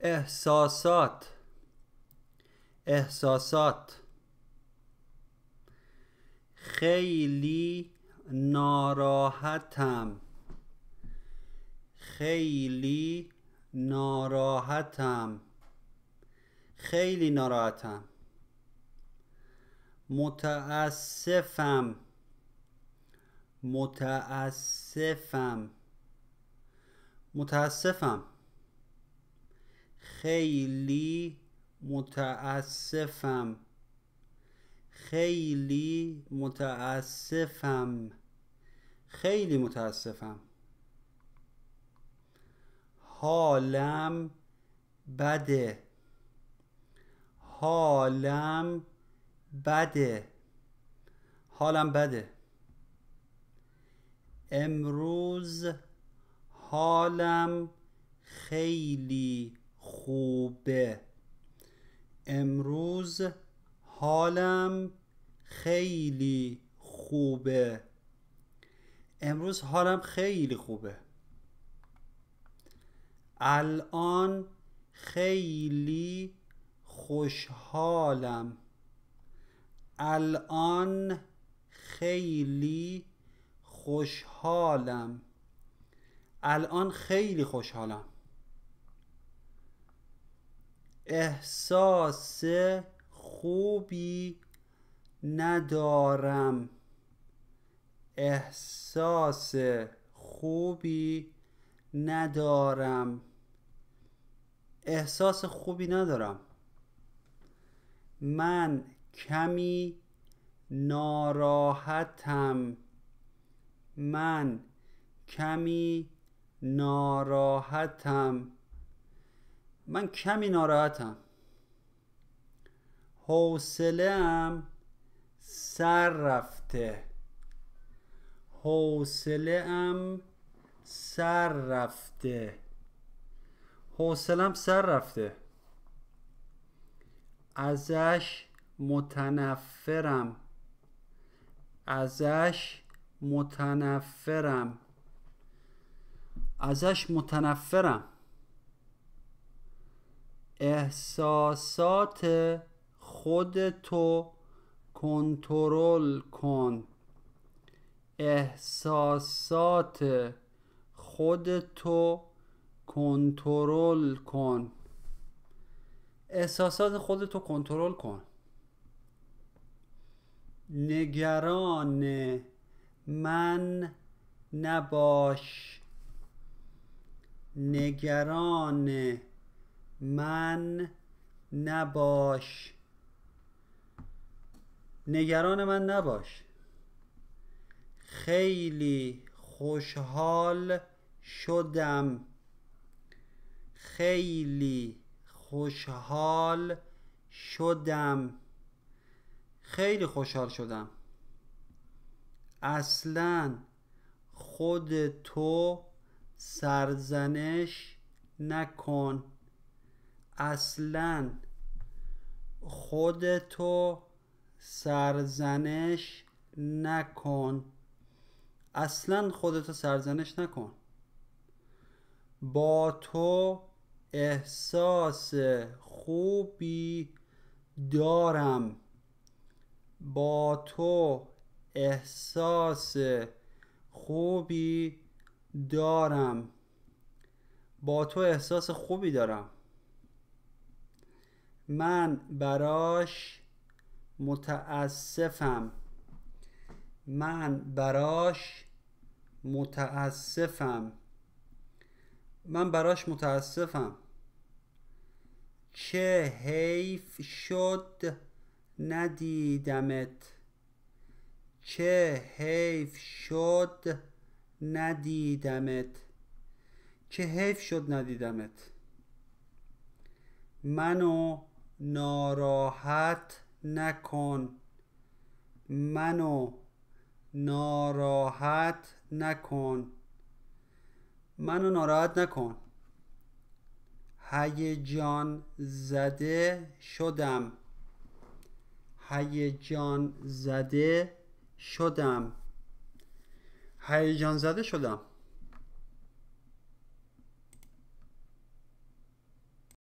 احساسات احساسات خیلی ناراحتم خیلی ناراحتم خیلی ناراحتم متاسفم متاسفم متاسفم خیلی متاسفم خیلی متاسفم خیلی متاسفم حالم بده حالم بده حالم بده امروز حالم خیلی خوبه امروز حالم خیلی خوبه امروز حالم خیلی خوبه الان خیلی خوشحالم الان خیلی خوشحالم الان خیلی خوشحالم احساس خوبی ندارم احساس خوبی ندارم احساس خوبی ندارم من کمی ناراحتم من کمی ناراحتم من کمی ناراحتم حوصله‌ام سر رفته حوصله‌ام سر رفته حوصله‌ام سر رفته ازش متنفرم ازش متنفرم ازش متنفرم احساسات خودتو کنترل کن احساسات خودتو کنترل کن احساسات خودتو کنترل کن نگران من نباش نگران من نباش نگران من نباش خیلی خوشحال شدم خیلی خوشحال شدم خیلی خوشحال شدم اصلاً خودتو سرزنش نکن اصلاً خودتو سرزنش نکن اصلاً خودتو سرزنش نکن با تو احساس خوبی دارم با تو احساس خوبی دارم با تو احساس خوبی دارم من براش متاسفم من براش متاسفم من براش متاسفم چه حیف شد ندیدمت چه حیف شد ندیدمت چه حیف شد ندیدمت منو ناراحت نکن منو ناراحت نکن منو ناراحت نکن هیجان زده شدم هیجان زده شدم هیجان زده شدم